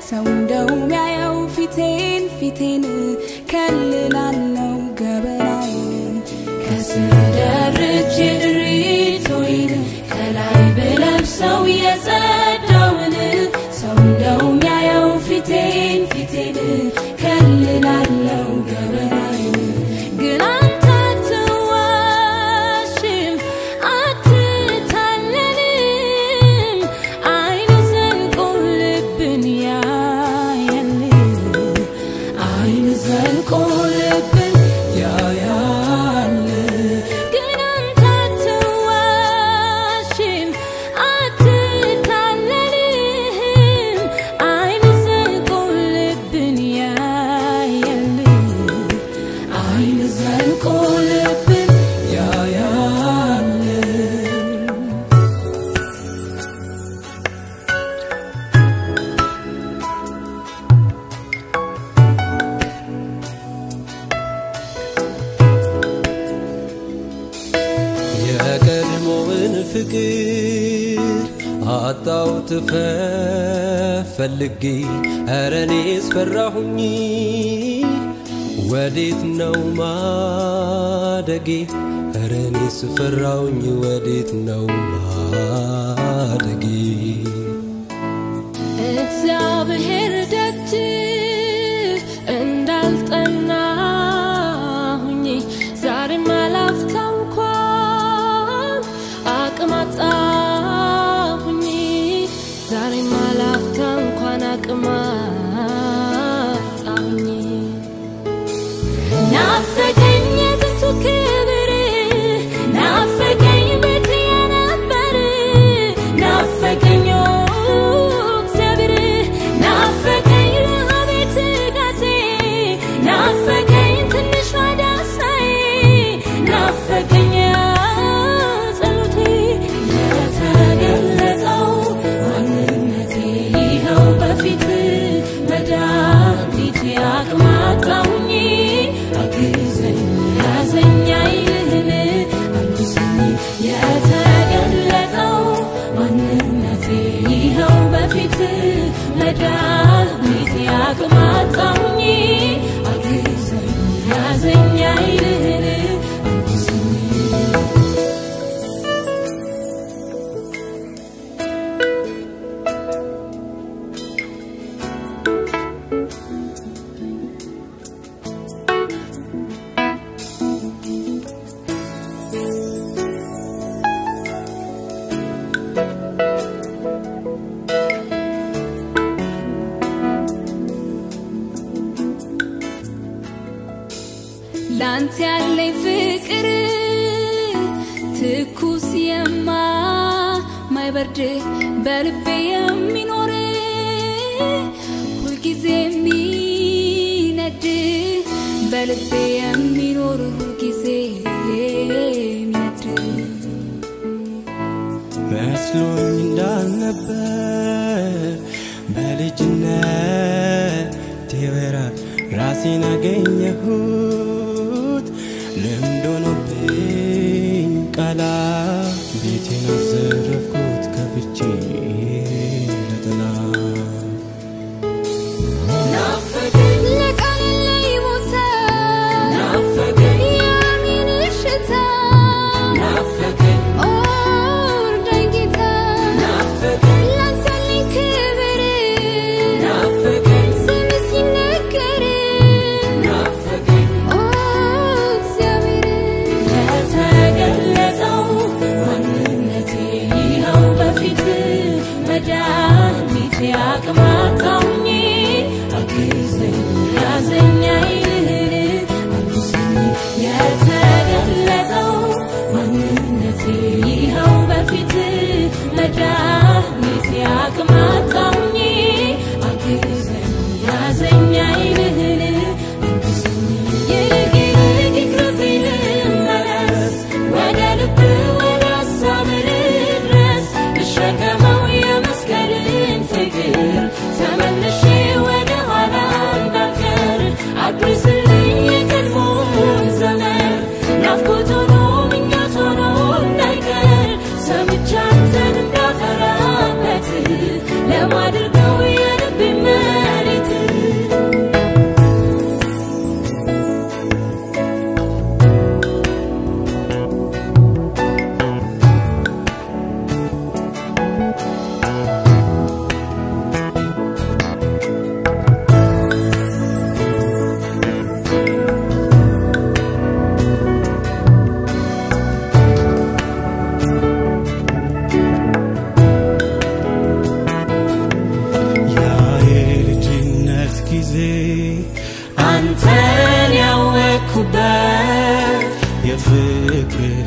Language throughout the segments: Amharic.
ሰው እንደው ሚያየው ፊቴን ከልላለው ገበናዬን ከስደርቼ ድሪቶዬን ከላይ ብለብሰው የጸዳውን ሰው እንደው ሚያየው ፊቴን ከልላለው ገበናዬን ግን አንተ አትዋሽም አትታለልም አይን ዘልቆ ልብን ያያል አይን ዘልቆ ልብን ያያል ግን አንተ አትዋሽም አትታለልም አይን ዘልቆ ልብን ያያል አይን ዘልቆ ልብን ያያል የቀድሞውን ፍቅር አጣሁት ፈልጌ ኧረ እኔስ ፈራሁኝ ወዴት ነው ማደጌ ኧረ እኔስ ፈራሁኝ ወዴት ነው ማደጌ እግዚአብሔር ደጅ እንዳልጠናሁኝ ዛሬም አላፍታ እንኳን አቅም አጣሁኝ ዛሬም አላፍታ እንኳን አቅም አጣሁኝ ናፈቀኝ የጥንቱ ክብር ናፈቀኝ ቤት የነበር ናፈቀኝ እግዚአብሔር ናፈቀኝ ረሃቤት ጋቴ ናፈቀኝ ትንሽ ዋዳሳዬ ናፈቀኝ ጸሎቴ የተገለጠው ማንነቴ ይኸው በፊት መድኃኒቴ አቅም አጣሁኝ አግዘኝ ያዘኝ አይልህን አልብሰኝ የተገለጠው ማንነቴ ይኸው በፊት መድኃኒቴ አቅም አጣሁኝ አግዘኝ ያዘኝ አይልህን አልብሰኝ ላንተ ያለኝ ፍቅር ትኩስ የማይበርድ በልቤ የሚኖር ሁልጊዜ የሚነድ በልቤ የሚኖር ሁልጊዜ የሚነድ መስሎኝ እንዳልነበር በልጅነቴ ወራት ራሴን አገኘሁት ልምድ ሆኖብኝ ቃላት ቤቴን አዘረፍኩት ከፍቼ ለጠላት ናፈቀኝ ለቃል ላይ ቦታ ናፈቀኝ ያሚን እሽታ ናፈቀኝ እርዳኝ ጌታ ናፈቀኝ ላንተ ያለኝ ክብር ናፈቀኝ ስምህ ሲነገር ናፈቀኝ እግዚአብሔር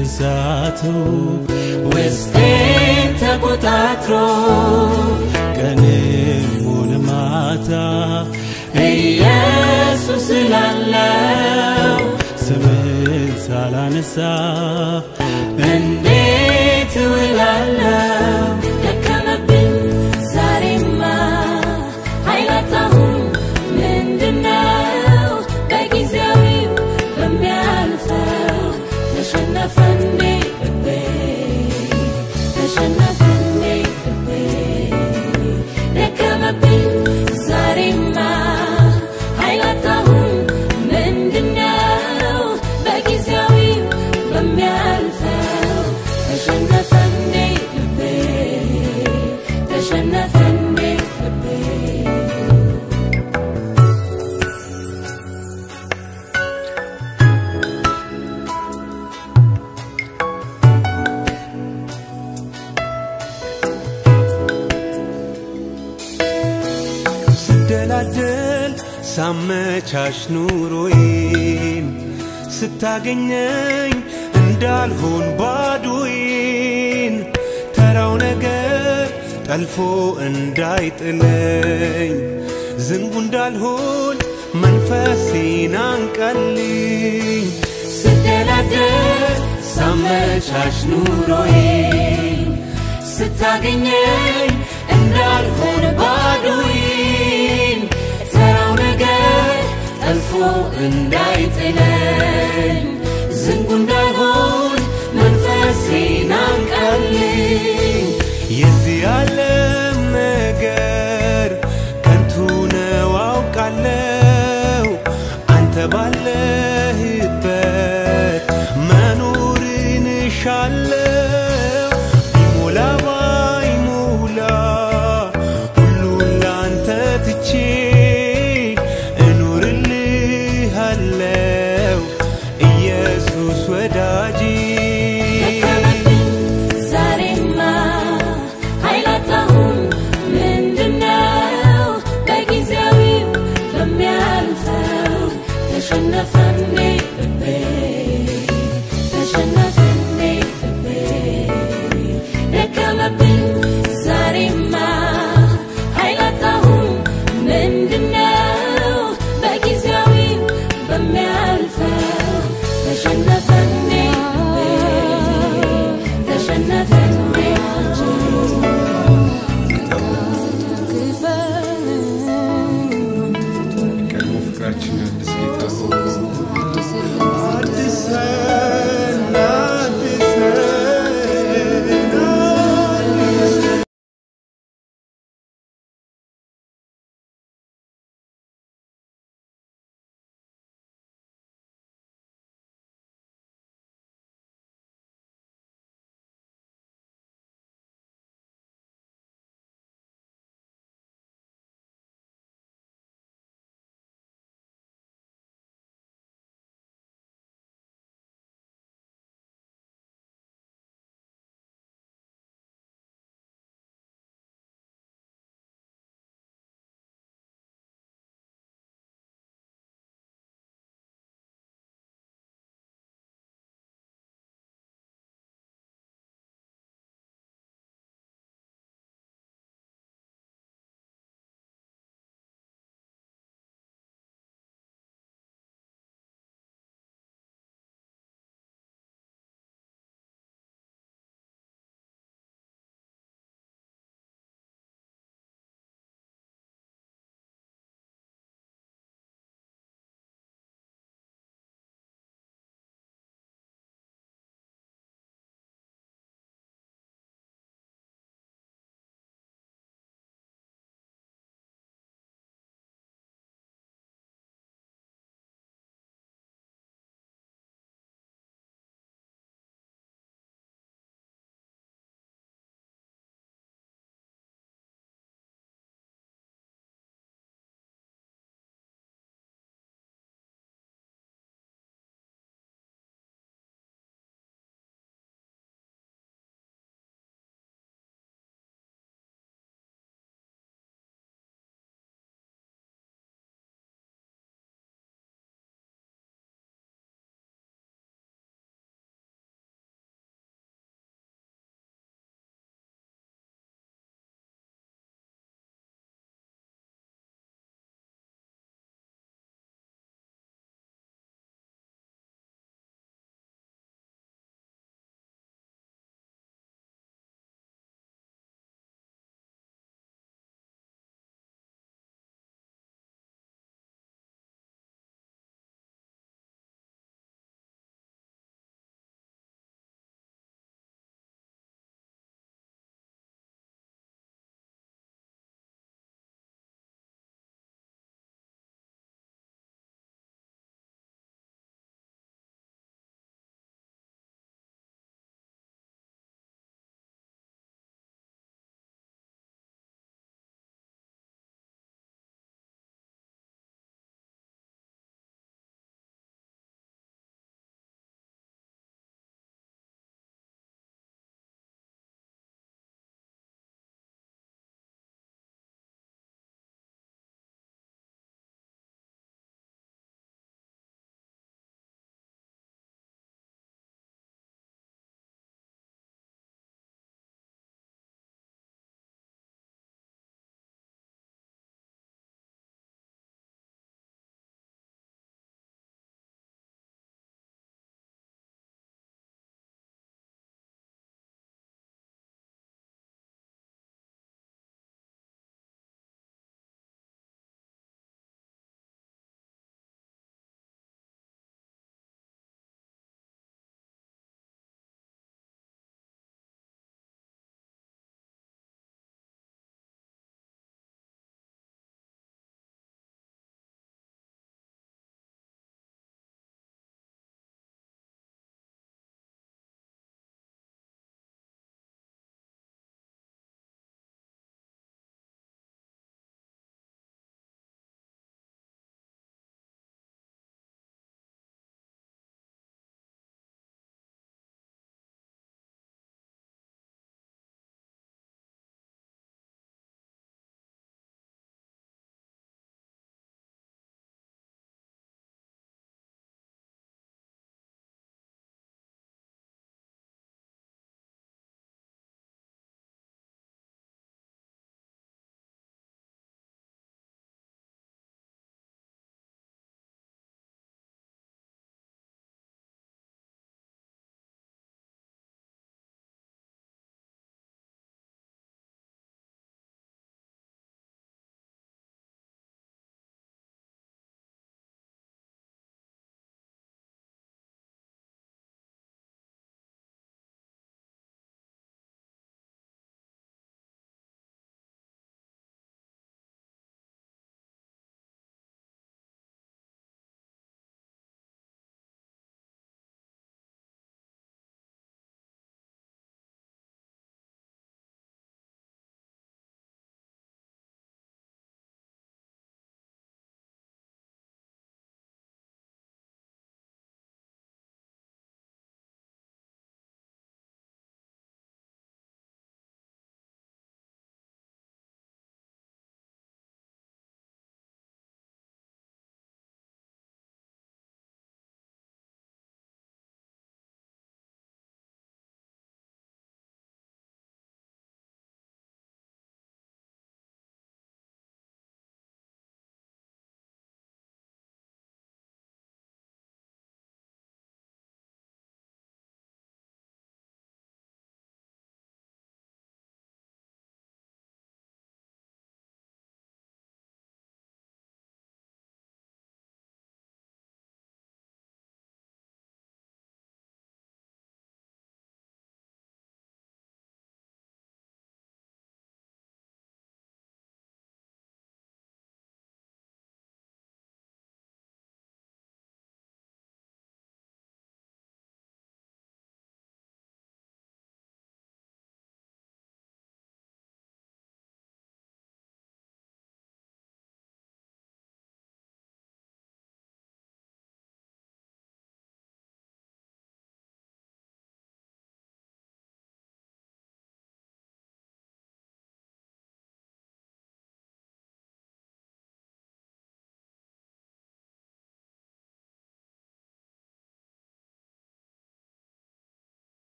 ግዛቱ ውስጤን ተቆጣጥሮ ቀንም ሆነ ማታ ኢየሱስ ላለው ስምህን ሳላነሳ እንዴት እውላለሁ ደከመብኝ ዛሬማ ኃይል አጣሁኝ ምንድነው በጊዜያዊው በሚያልፈው ተሸነፈ እንዴ ልቤ ተሸነፈ እንዴ ልቤ ደከመብኝ ዛሬማ ኃይል አጣሁኝ ምንድነው በጊዜያዊው በሚያልፈው ተሸነፈ እንዴ ልቤ ተሸነፈ እንዴ ልቤ ስደላደል ሳመቻች ኑሮዬን ስታገኘኝ እንዳልሆን ባዶዬን ተራው ነገር ጠልፎ እንዳይጥለኝ ዝንጉ እንዳልሆን መንፈሴን አንቀልኝ ስደላደል ሳመቻች ኑሮዬን ስታገኘኝ እንዳልሆን ባዶዬን ተራው ነገር ጠልፎ እንዳይጥለኝ ዝንጉ እንዳልሆን መንፈሴን አንቀልኝ